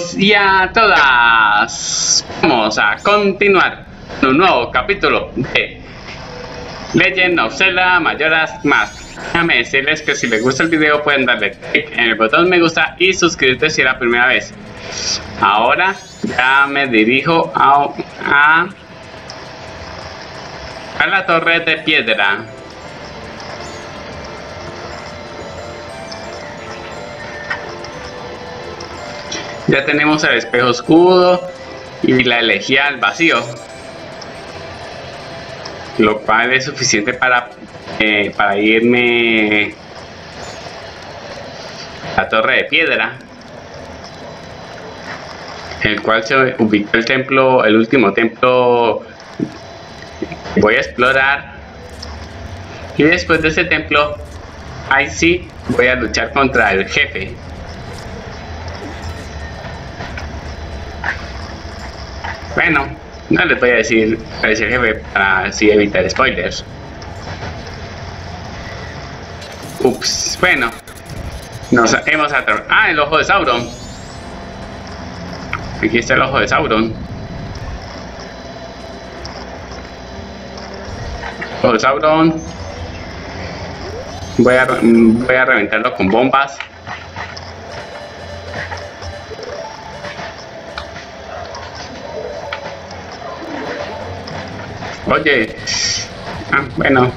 todos y a todas. Vamos a continuar con un nuevo capítulo de Legend of Zelda Majora's Mask. Déjame decirles que si les gusta el video pueden darle click en el botón me gusta y suscribirte si es la primera vez. Ahora ya me dirijo a la torre de piedra. Ya tenemos el espejo escudo y la elegía al vacío, lo cual es suficiente para irme a la torre de piedra, el cual se ubica el templo, el último templo que voy a explorar, y después de ese templo ahí sí voy a luchar contra el jefe. Bueno, no les voy a decir cuál es el jefe para así evitar spoilers. Ups, bueno, nos hemos atravesado. Ah, el ojo de Sauron. Aquí está el ojo de Sauron. Ojo de Sauron. Voy a reventarlo con bombas. Oye, bueno.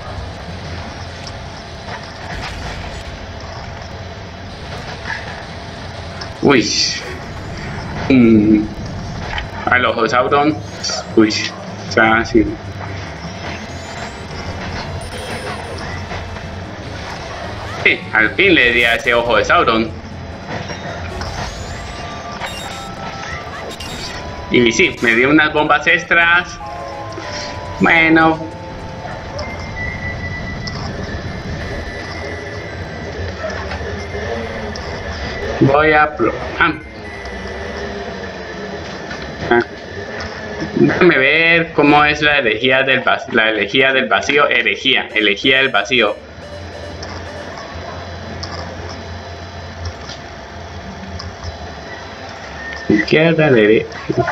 Uy. Al ojo de Sauron. Uy, ya sí. Sí, al fin le di a ese ojo de Sauron. Y sí, me dio unas bombas extras. Bueno, voy a déjame ver cómo es la elegía del vacío, elegía del vacío. Izquierda, derecha,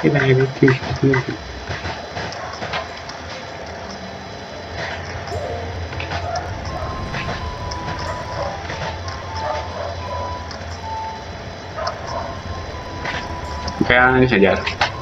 voy a ensayar.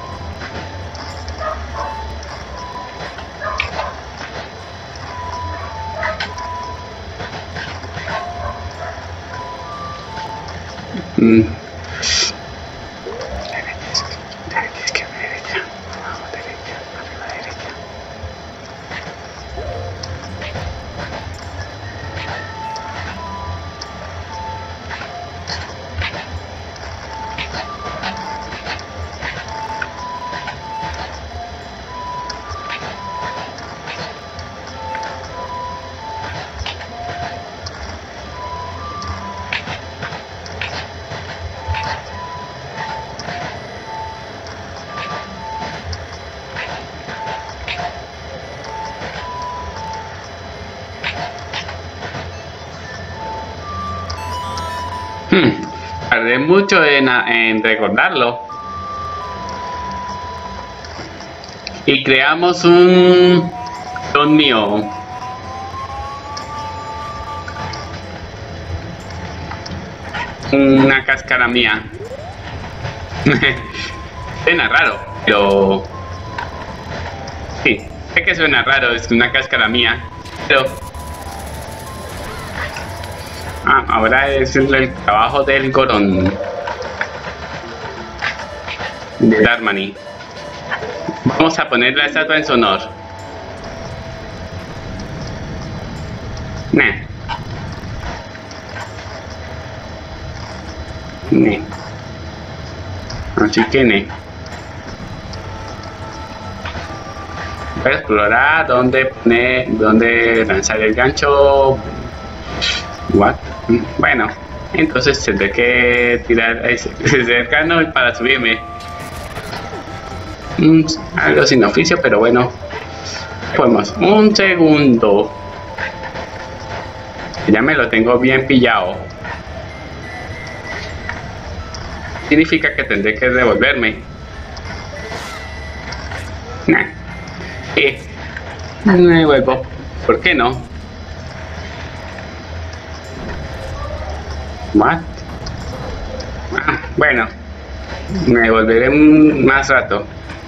Tardé mucho en recordarlo. Y creamos un clon mío. Una cáscara mía. Suena raro, pero sí, sé que suena raro, es una cáscara mía, pero ahora es el trabajo del Goron, de Darmani. Vamos a poner la estatua en su honor. Así que voy a explorar dónde lanzar el gancho. Bueno, entonces tendré que tirar ese cercano para subirme. Algo sin oficio, pero bueno. Podemos. Un segundo. Ya me lo tengo bien pillado. significa que tendré que devolverme. Nah. Me devuelvo. ¿Por qué no? What? Bueno, me devolveré más rato.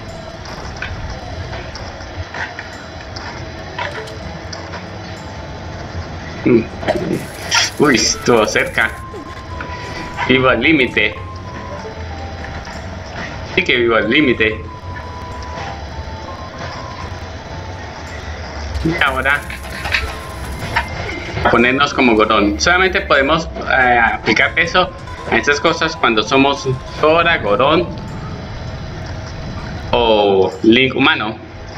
Uy, estuvo cerca. Vivo al límite. Sí que vivo al límite. Y ahora ponernos como Goron. Solamente podemos aplicar eso a estas cosas cuando somos Sora, Goron o Link humano.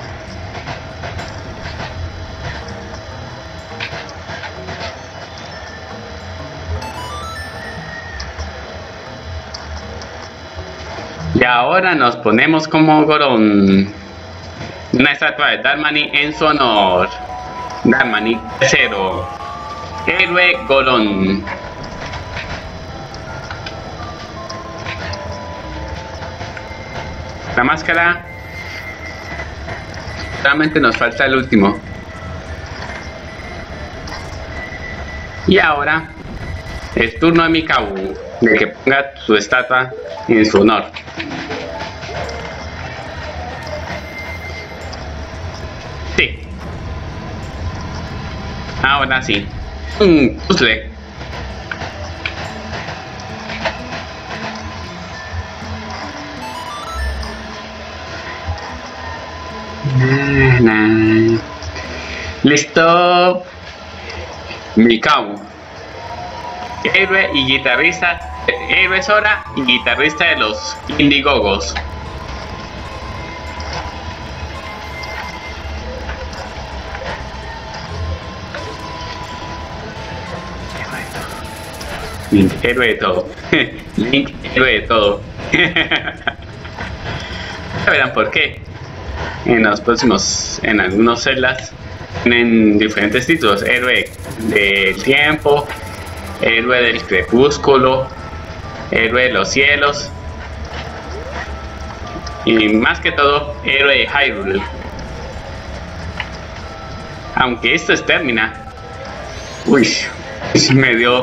Y ahora nos ponemos como Goron. Una estatua de Darmani en su honor. Darmani III, héroe Goron. La máscara. Solamente nos falta el último. Y ahora es turno de Mikau de que ponga su estatua en su honor. Sí. Ahora sí. Un puzzle. Listo. Mikau, héroe y guitarrista, héroe Sora y guitarrista de los Indigogos. Link, héroe de todo. Link, héroe de todo. Ya verán por qué. En los próximos, en algunos celdas, tienen diferentes títulos: héroe del tiempo, héroe del crepúsculo, héroe de los cielos y más que todo héroe de Hyrule. Aunque esto es Termina. Uy, me dio.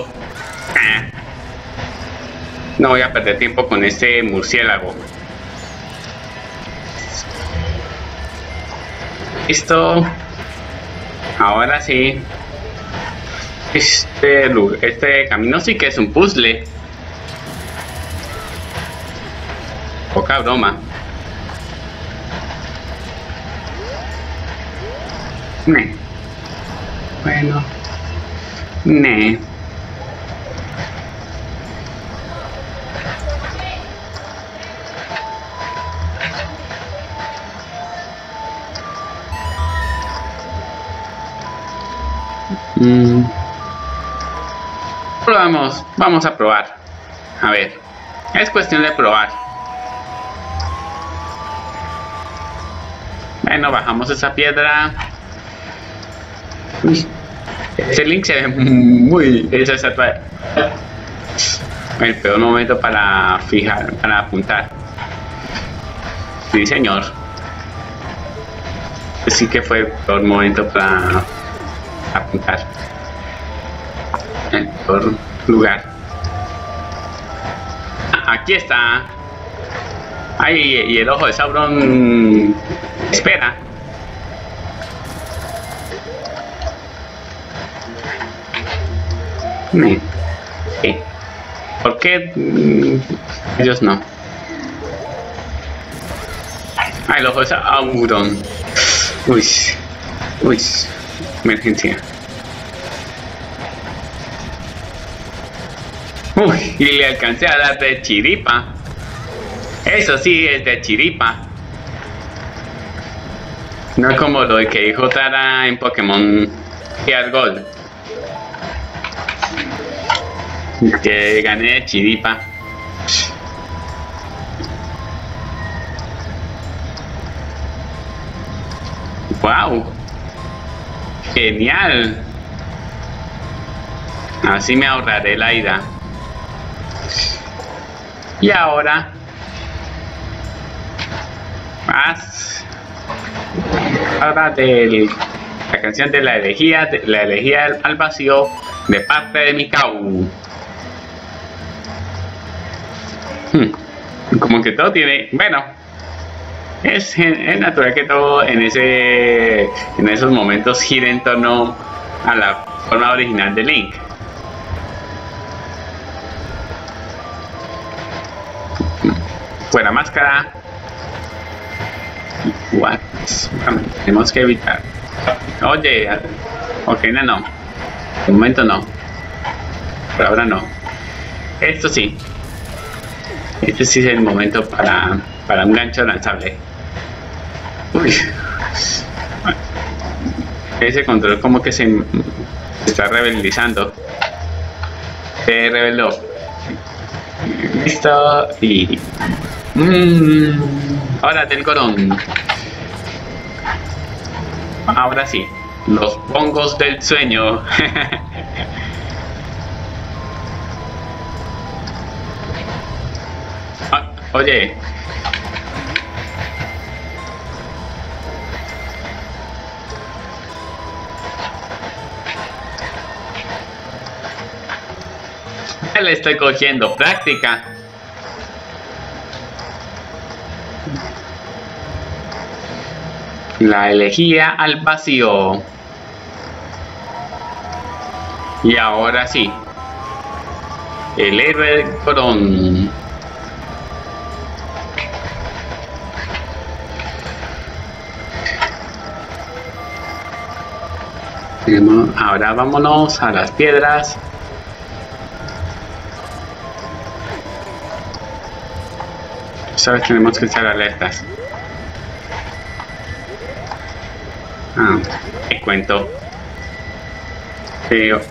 No voy a perder tiempo con este murciélago. Listo. Ahora sí. Este camino sí que es un puzzle. Poca broma. Bueno. Vamos a probar. A ver, es cuestión de probar. Bueno, bajamos esa piedra. Uy, ese Link se ve muy... Esa estatua. El peor momento para fijar, para apuntar. Sí, señor. Sí que fue el peor momento para apuntar. El peor lugar. Aquí está. Ay, y el ojo de Sauron espera. Sí. ¿Por qué ellos no? Ay, el ojo de Sauron. Uy, emergencia. Uy, y le alcancé a dar de chiripa. Eso sí es de chiripa. No es como lo que dijo Tara en Pokémon Heart Gold, que gané de chiripa. Wow, genial. Así me ahorraré la ida. Y ahora más ahora de la canción de la elegía al vacío de parte de Mikau. Como que todo tiene, bueno, es natural que todo en esos momentos gire en torno a la forma original de Link. Fuera máscara. What? Bueno, tenemos que evitar. Oye, Ocarina no. De momento no. Por ahora no. Esto sí. Este sí es el momento para un gancho lanzable. Uy. Ese control como que se está rebelizando. Se rebeló. Listo. Y... ahora del Corón. Ahora sí. Los bongos del sueño. Oye. Ya le estoy cogiendo práctica. La elegía al vacío. Y ahora sí. El héroe del Corón. Ahora vámonos a las piedras. Sabes, tenemos que estar alertas. Te cuento. Pero...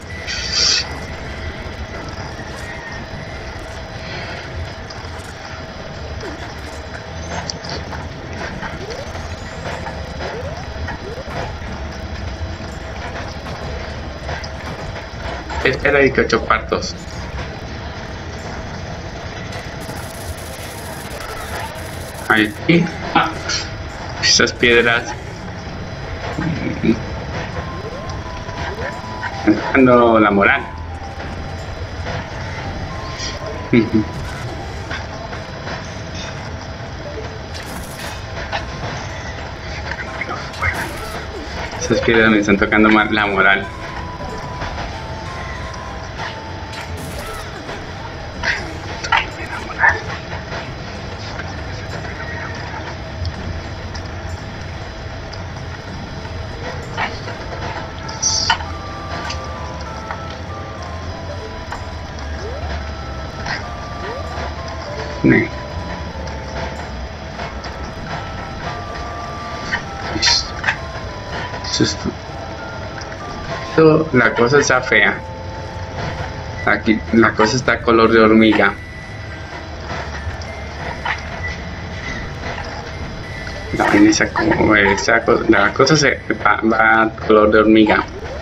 espera 18 cuartos. Aquí. Esas piedras. Dando la moral. Esas piedras me están tocando más la moral. La cosa está fea. Aquí la cosa está color de hormiga. La cosa se va a color de hormiga.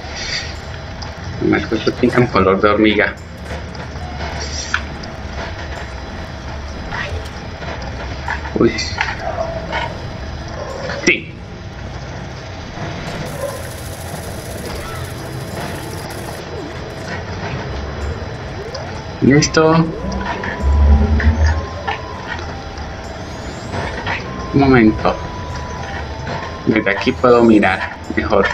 Las cosas pintan color de hormiga. Uy. Sí. Listo. Un momento. Desde aquí puedo mirar mejor.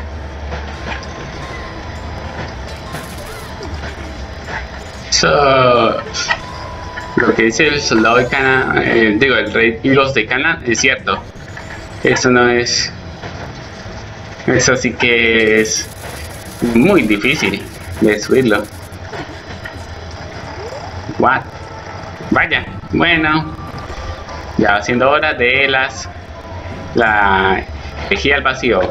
Lo que dice el soldado de Cana, digo, el rey Hilos de Cana, es cierto. Eso no es... Eso sí que es muy difícil de subirlo. What? Vaya, bueno, ya va siendo hora de la elegía al vacío.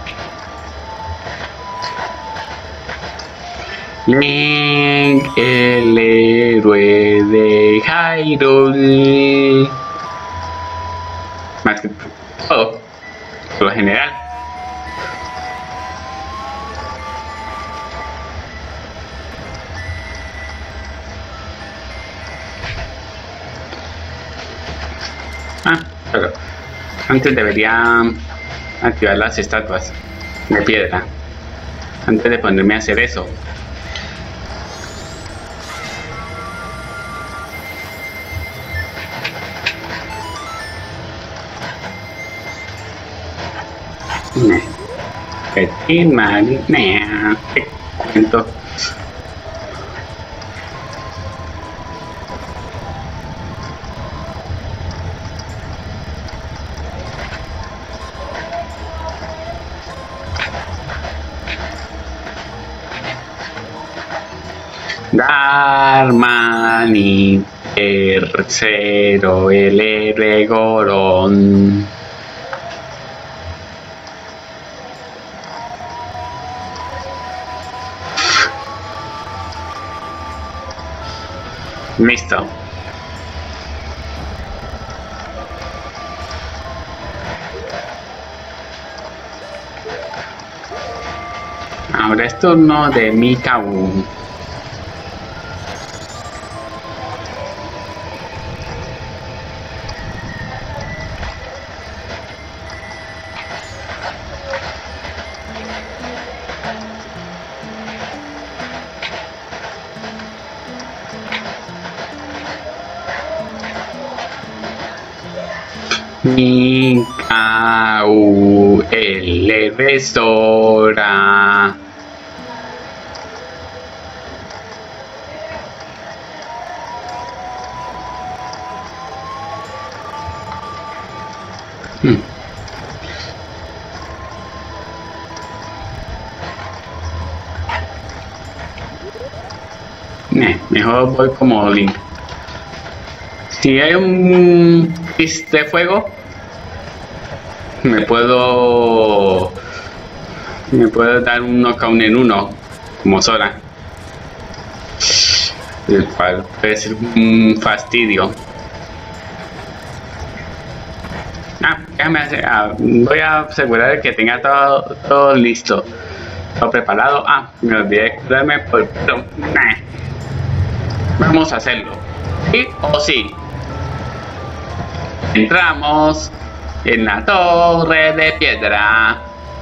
Link, el héroe de Hyrule. Más que todo, por lo general. Pero antes debería activar las estatuas de piedra. Antes de ponerme a hacer eso. Petín, marinea, te cuento. Darmani, tercero, el héroe Gorón. Listo. Ahora es turno de Mikau. Mikau, el restaura. Mejor voy como Link. Si hay un pis de fuego, me puedo dar un knockout en uno, como Sora, el cual puede ser un fastidio. Voy a asegurar que tenga todo listo, todo preparado. Me olvidé de curarme, pero vamos a hacerlo. ¿Sí o sí? Entramos en la torre de piedra.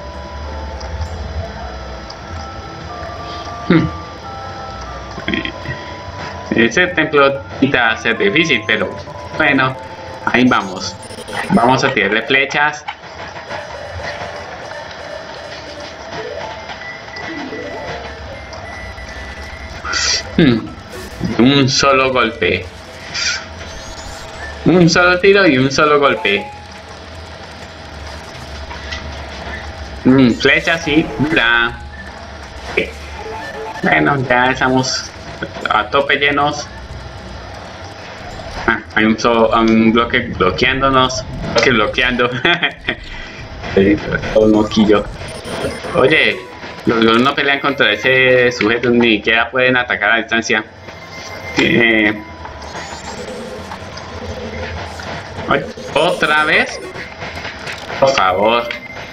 Ese templo va a ser difícil, pero bueno, ahí vamos. Vamos a tirarle flechas. Un solo golpe. Un solo tiro y un solo golpe. Flecha así, dura. Bueno, ya estamos a tope llenos. Hay un bloque bloqueándonos. Bloqueando. Un moquillo. Oye, los no pelean contra ese sujeto, ni siquiera pueden atacar a distancia. ¿Otra vez? Por favor.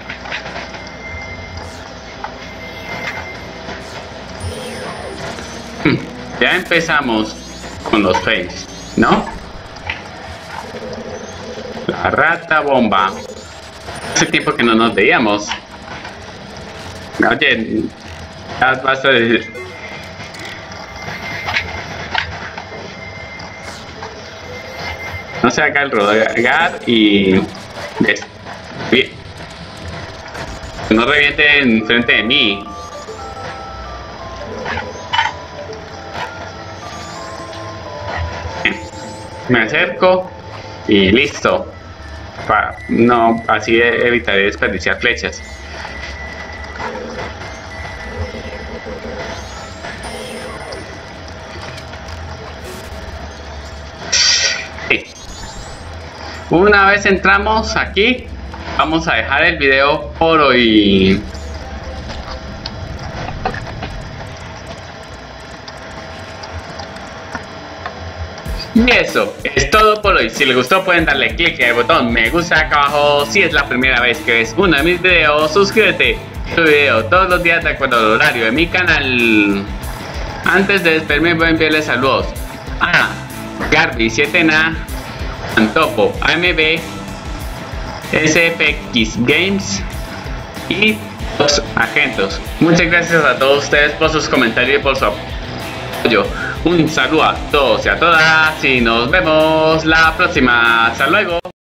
Ya empezamos con los fails, ¿no? La rata bomba. Hace tiempo que no nos veíamos. Oye, ya basta de... No se haga el rodear y... Bien. No reviente enfrente de mí. Me acerco y listo. No, así evitaré desperdiciar flechas. Sí. Una vez entramos aquí, vamos a dejar el video por hoy. Y eso es todo por hoy. Si les gustó pueden darle click en el botón me gusta acá abajo. Si es la primera vez que ves uno de mis videos, suscríbete. Subo video todos los días de acuerdo al horario de mi canal. Antes de despedirme voy a enviarles saludos a Garby 7na, Antopo, AMB, SPX Games y los Argentos. Muchas gracias a todos ustedes por sus comentarios y por su apoyo. Un saludo a todos y a todas y nos vemos la próxima. Hasta luego.